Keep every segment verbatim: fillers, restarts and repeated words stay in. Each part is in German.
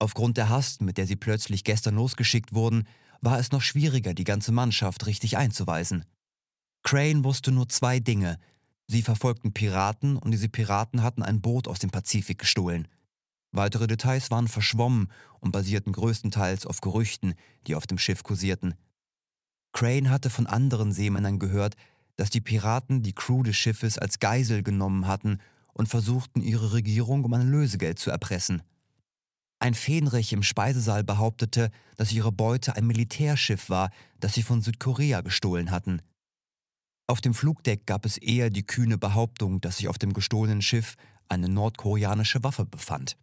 Aufgrund der Hast, mit der sie plötzlich gestern losgeschickt wurden, war es noch schwieriger, die ganze Mannschaft richtig einzuweisen. Crane wusste nur zwei Dinge. Sie verfolgten Piraten und diese Piraten hatten ein Boot aus dem Pazifik gestohlen. Weitere Details waren verschwommen und basierten größtenteils auf Gerüchten, die auf dem Schiff kursierten. Crane hatte von anderen Seemännern gehört, dass die Piraten die Crew des Schiffes als Geisel genommen hatten und versuchten, ihre Regierung um ein Lösegeld zu erpressen. Ein Fähnrich im Speisesaal behauptete, dass ihre Beute ein Militärschiff war, das sie von Südkorea gestohlen hatten. Auf dem Flugdeck gab es eher die kühne Behauptung, dass sich auf dem gestohlenen Schiff eine nordkoreanische Waffe befand.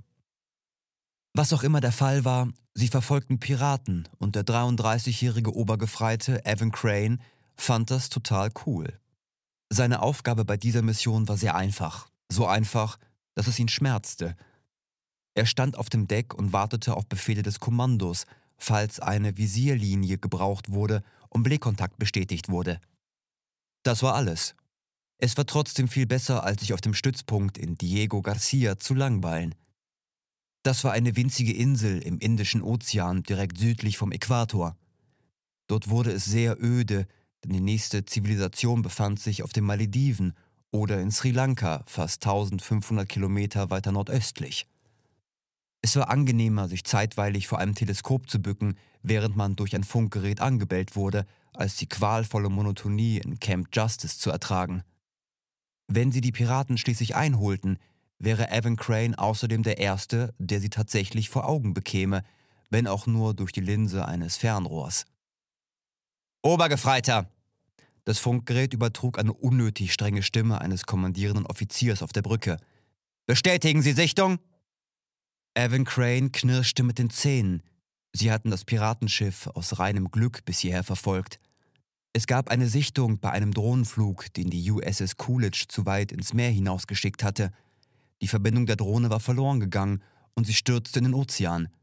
Was auch immer der Fall war, sie verfolgten Piraten und der dreiunddreißigjährige Obergefreite Evan Crane fand das total cool. Seine Aufgabe bei dieser Mission war sehr einfach, so einfach, dass es ihn schmerzte. Er stand auf dem Deck und wartete auf Befehle des Kommandos, falls eine Visierlinie gebraucht wurde und Blickkontakt bestätigt wurde. Das war alles. Es war trotzdem viel besser, als sich auf dem Stützpunkt in Diego Garcia zu langweilen. Das war eine winzige Insel im Indischen Ozean direkt südlich vom Äquator. Dort wurde es sehr öde, denn die nächste Zivilisation befand sich auf den Malediven oder in Sri Lanka, fast eintausendfünfhundert Kilometer weiter nordöstlich. Es war angenehmer, sich zeitweilig vor einem Teleskop zu bücken, während man durch ein Funkgerät angebellt wurde, als die qualvolle Monotonie in Camp Justice zu ertragen. Wenn sie die Piraten schließlich einholten, wäre Evan Crane außerdem der Erste, der sie tatsächlich vor Augen bekäme, wenn auch nur durch die Linse eines Fernrohrs. »Obergefreiter!« Das Funkgerät übertrug eine unnötig strenge Stimme eines kommandierenden Offiziers auf der Brücke. »Bestätigen Sie Sichtung?« Evan Crane knirschte mit den Zähnen. Sie hatten das Piratenschiff aus reinem Glück bis hierher verfolgt. Es gab eine Sichtung bei einem Drohnenflug, den die U S S Coolidge zu weit ins Meer hinausgeschickt hatte. Die Verbindung der Drohne war verloren gegangen und sie stürzte in den Ozean.